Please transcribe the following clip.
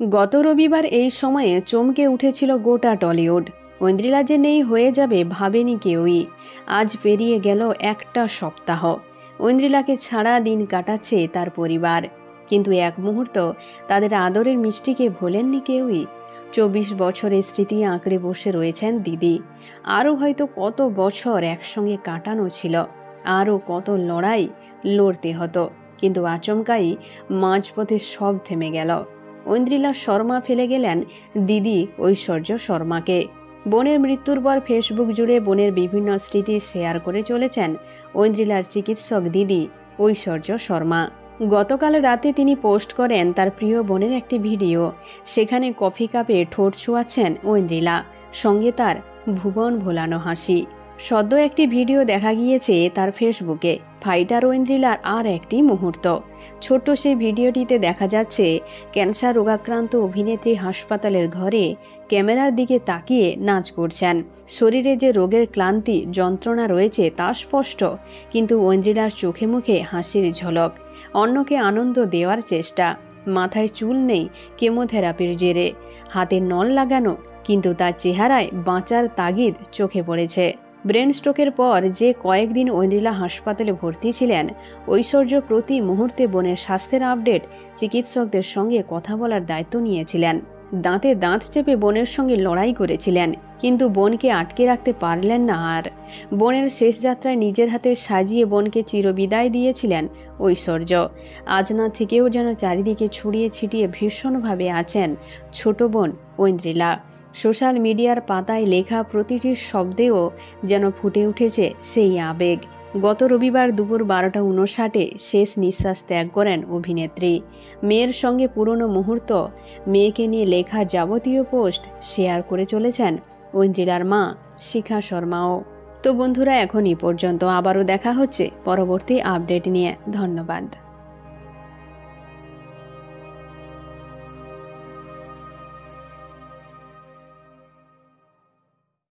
গত রবিবার এই সময়ে চমকে উঠেছিল গোটা টলিউড। ঐন্দ্রিলা যে নেই হয়ে যাবে ভাবেনি কেউই। আজ পেরিয়ে গেল একটা সপ্তাহ। ঐন্দ্রিলাকে ছাড়া দিন কাটাচ্ছে তার পরিবার, কিন্তু এক মুহূর্ত তাদের আদরের মিষ্টিকে ভোলেননি কেউই। 24 বছরের স্মৃতি আঁকড়ে বসে রয়েছেন দিদি। আরও হয়তো কত বছর একসঙ্গে কাটানো ছিল, আরও কত লড়াই লড়তে হতো, কিন্তু আচমকাই মাঝপথে সব থেমে গেল। ঐন্দ্রিলা শর্মা ফেলে গেলেন দিদি ঐশ্বর্য শর্মাকে। বোনের মৃত্যুর পর ফেসবুক জুড়ে বোনের বিভিন্ন স্মৃতি শেয়ার করে চলেছেন ঐন্দ্রিলার চিকিৎসক দিদি ঐশ্বর্য শর্মা। গতকাল রাতে তিনি পোস্ট করেন তার প্রিয় বোনের একটি ভিডিও। সেখানে কফি কাপে ঠোঁট ছোঁয়াচ্ছেন ঐন্দ্রিলা, সঙ্গে তার ভুবন ভোলানো হাসি। সদ্য একটি ভিডিও দেখা গিয়েছে তার ফেসবুকে, ফাইটার ঐন্দ্রিলার আর একটি মুহূর্ত। ছোট্ট সেই ভিডিওটিতে দেখা যাচ্ছে ক্যান্সার রোগাক্রান্ত অভিনেত্রী হাসপাতালের ঘরে ক্যামেরার দিকে তাকিয়ে নাচ করছেন। শরীরে যে রোগের ক্লান্তি যন্ত্রণা রয়েছে তা স্পষ্ট, কিন্তু ঐন্দ্রিলার চোখে মুখে হাসির ঝলক, অন্যকে আনন্দ দেওয়ার চেষ্টা। মাথায় চুল নেই কেমোথেরাপির জেরে, হাতে নল লাগানো, কিন্তু তার চেহারায় বাঁচার তাগিদ চোখে পড়েছে। ব্রেন স্ট্রোকের পর যে কয়েকদিন ঐন্দ্রিলা হাসপাতালে ভর্তি ছিলেন, ঐশ্বর্য প্রতি মুহূর্তে বোনের স্বাস্থ্যের আপডেট চিকিৎসকদের সঙ্গে কথা বলার দায়িত্ব নিয়েছিলেন। দাঁতে দাঁত চেপে বোনের সঙ্গে লড়াই করেছিলেন, কিন্তু বোনকে আটকে রাখতে পারলেন না আর। বোনের শেষ যাত্রায় নিজের হাতে সাজিয়ে বোনকে চিরবিদায় দিয়েছিলেন ঐশ্বর্য। আজ না থেকেও যেন চারিদিকে ছড়িয়ে ছিটিয়ে ভীষণভাবে আছেন ছোট বোন ঐন্দ্রিলা। সোশ্যাল মিডিয়ার পাতায় লেখা প্রতিটি শব্দেও যেন ফুটে উঠেছে সেই আবেগ। গত রবিবার দুপুর 12:59 শেষ নিঃশ্বাস ত্যাগ করেন অভিনেত্রী। মেয়ের সঙ্গে পুরনো মুহূর্ত, মেয়েকে নিয়ে লেখা যাবতীয় পোস্ট শেয়ার করে চলেছেন ঐন্দ্রিলার মা শিখা শর্মাও। তো বন্ধুরা, এখন এই পর্যন্ত। আবারও দেখা হচ্ছে পরবর্তী আপডেট নিয়ে। ধন্যবাদ।